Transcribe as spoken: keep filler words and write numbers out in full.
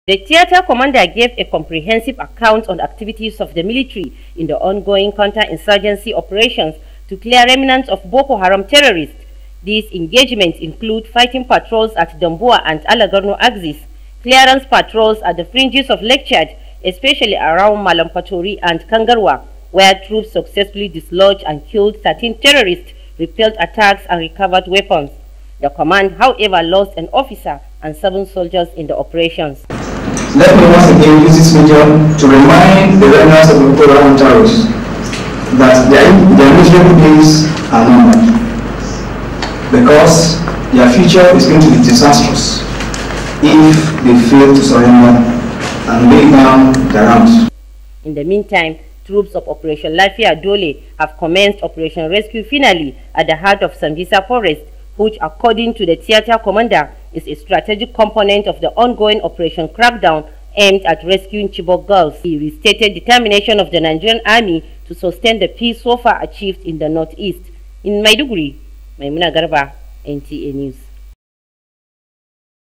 The theater commander gave a comprehensive account on activities of the military in the ongoing counter-insurgency operations to clear remnants of Boko Haram terrorists. These engagements include fighting patrols at Damboa and Alagarno axis, clearance patrols at the fringes of Lake Chad, especially around Malampatori and Kangarwa, where troops successfully dislodged and killed thirteen terrorists, repelled attacks and recovered weapons. The command, however, lost an officer and seven soldiers in the operations. Let me once again use this medium to remind the remnants of the Boko Haram terrorists that their, their miserable days are numbered, because their future is going to be disastrous if they fail to surrender and lay down their arms. In the meantime, troops of Operation Lafia Dole have commenced Operation Rescue Finale at the heart of Sambisa Forest, which, according to the theater commander, is a strategic component of the ongoing Operation Crackdown aimed at rescuing Chibok girls. He restated determination of the Nigerian army to sustain the peace so far achieved in the northeast. In Maiduguri, Maimuna Garba, N T A News.